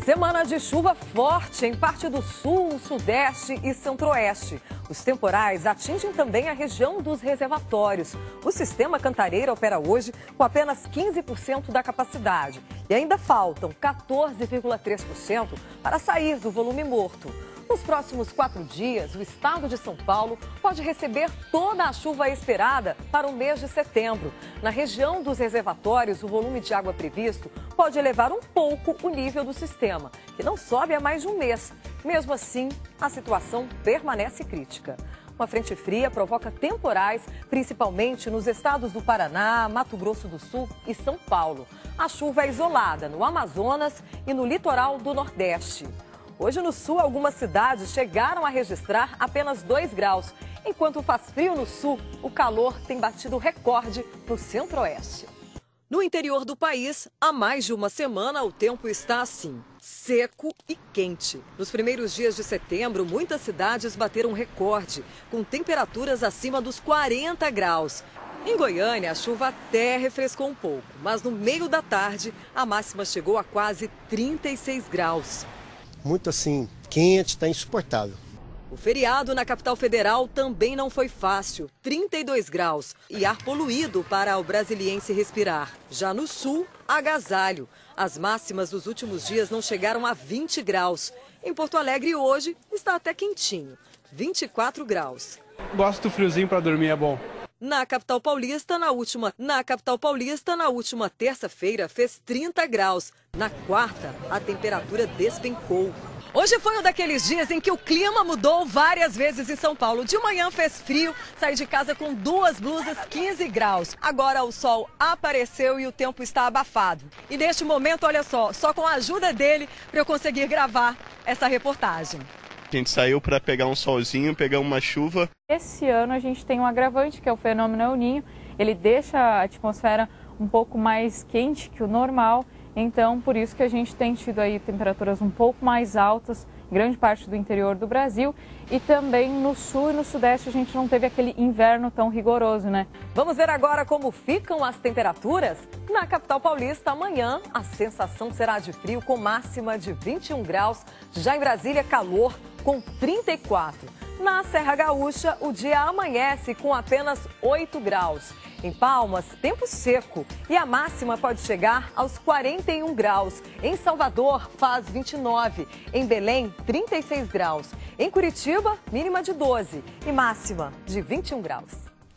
Semana de chuva forte em parte do sul, sudeste e centro-oeste. Os temporais atingem também a região dos reservatórios. O sistema Cantareira opera hoje com apenas 15% da capacidade. E ainda faltam 14,3% para sair do volume morto. Nos próximos 4 dias, o estado de São Paulo pode receber toda a chuva esperada para o mês de setembro. Na região dos reservatórios, o volume de água previsto pode elevar um pouco o nível do sistema, que não sobe há mais de um mês. Mesmo assim, a situação permanece crítica. Uma frente fria provoca temporais, principalmente nos estados do Paraná, Mato Grosso do Sul e São Paulo. A chuva é isolada no Amazonas e no litoral do Nordeste. Hoje no sul, algumas cidades chegaram a registrar apenas 2 graus. Enquanto faz frio no sul, o calor tem batido recorde no centro-oeste. No interior do país, há mais de uma semana, o tempo está assim, seco e quente. Nos primeiros dias de setembro, muitas cidades bateram recorde, com temperaturas acima dos 40 graus. Em Goiânia, a chuva até refrescou um pouco, mas no meio da tarde, a máxima chegou a quase 36 graus. Muito assim, quente, está insuportável. O feriado na capital federal também não foi fácil, 32 graus e ar poluído para o brasiliense respirar. Já no sul, agasalho. As máximas dos últimos dias não chegaram a 20 graus. Em Porto Alegre hoje está até quentinho, 24 graus. Gosto do friozinho para dormir, é bom. Na capital paulista, na última terça-feira, fez 30 graus. Na quarta, a temperatura despencou. Hoje foi um daqueles dias em que o clima mudou várias vezes em São Paulo. De manhã fez frio, saí de casa com 2 blusas, 15 graus. Agora o sol apareceu e o tempo está abafado. E neste momento, olha só com a ajuda dele para eu conseguir gravar essa reportagem. A gente saiu para pegar um solzinho, pegar uma chuva. Esse ano a gente tem um agravante, que é o fenômeno El Niño. Ele deixa a atmosfera um pouco mais quente que o normal. Então, por isso que a gente tem tido aí temperaturas um pouco mais altas em grande parte do interior do Brasil. E também no sul e no sudeste a gente não teve aquele inverno tão rigoroso, né? Vamos ver agora como ficam as temperaturas? Na capital paulista, amanhã, a sensação será de frio com máxima de 21 graus. Já em Brasília, calor com 34. Na Serra Gaúcha, o dia amanhece com apenas 8 graus. Em Palmas, tempo seco e a máxima pode chegar aos 41 graus. Em Salvador, faz 29. Em Belém, 36 graus. Em Curitiba, mínima de 12 e máxima de 21 graus.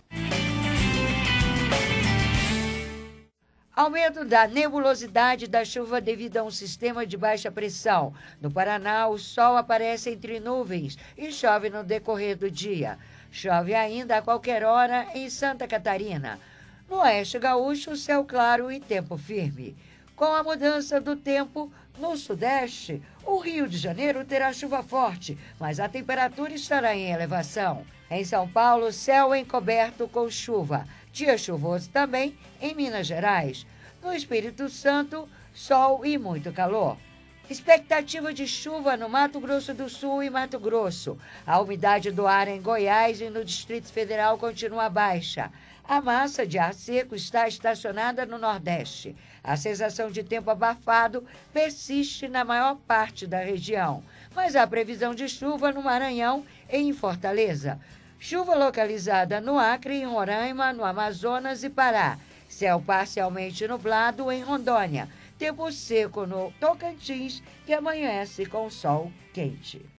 Aumento da nebulosidade da chuva devido a um sistema de baixa pressão. No Paraná, o sol aparece entre nuvens e chove no decorrer do dia. Chove ainda a qualquer hora em Santa Catarina. No oeste gaúcho, céu claro e tempo firme. Com a mudança do tempo, no sudeste, o Rio de Janeiro terá chuva forte, mas a temperatura estará em elevação. Em São Paulo, céu encoberto com chuva. Dia chuvoso também em Minas Gerais. No Espírito Santo, sol e muito calor. Expectativa de chuva no Mato Grosso do Sul e Mato Grosso. A umidade do ar em Goiás e no Distrito Federal continua baixa. A massa de ar seco está estacionada no Nordeste. A sensação de tempo abafado persiste na maior parte da região. Mas há previsão de chuva no Maranhão e em Fortaleza. Chuva localizada no Acre, em Roraima, no Amazonas e Pará. Céu parcialmente nublado em Rondônia. Tempo seco no Tocantins, que amanhece com sol quente.